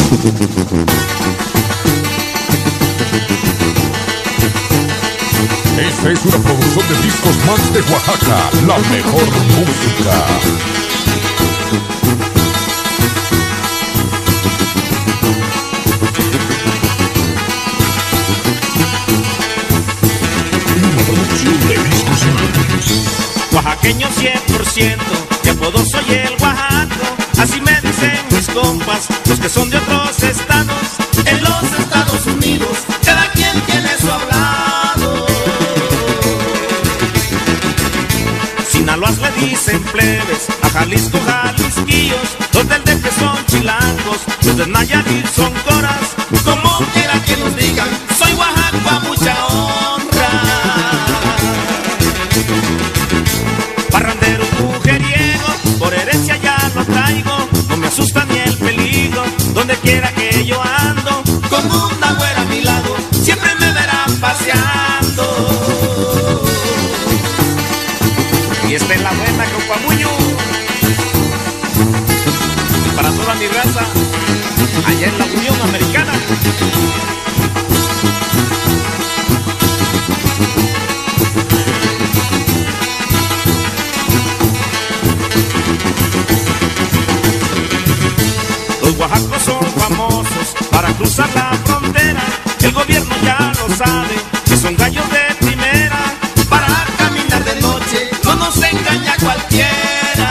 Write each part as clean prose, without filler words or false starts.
Esta es una producción de Discos Max de Oaxaca, la mejor música. Una producción de Discos Max. Oaxaqueño 100%, de apodo soy el Oaxaco. Así me dicen mis compas, los que son de otros estados. En los Estados Unidos, cada quien tiene su hablado. Sinaloas le dicen plebes, a Jalisco jalisquillos. Los del DF son chilangos, los de Nayarit son coras. Como quiera que nos digan, soy Oaxaco a mucha honra. Parrandero mujeriego, por herencia ya lo traigo. No me asusta ni el peligro, donde quiera que yo ando. Con una güera a mi lado, siempre me verán paseando. Y esta es la buena Copamuño. Y para toda mi raza, allá en la Unión Americana. Los oaxacos son famosos para cruzar la frontera. El gobierno ya lo sabe, que son gallos de primera. Para caminar de noche no nos engaña cualquiera.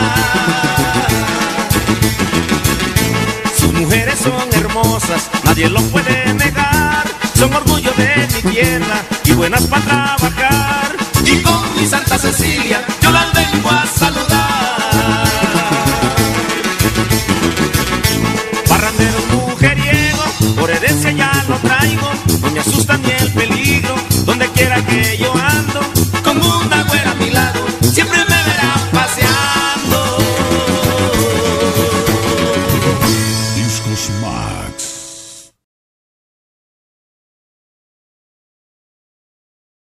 Sus mujeres son hermosas, nadie lo puede negar. Son orgullo de mi tierra y buenas para trabajar. Y con mi Santa Cecilia yo las vengo a saludar. Parrandero mujeriego, por herencia ya lo traigo. No me asusta ni el peligro, donde quiera que yo ando. Con una güera a mi lado, siempre me verán paseando. Discos Max.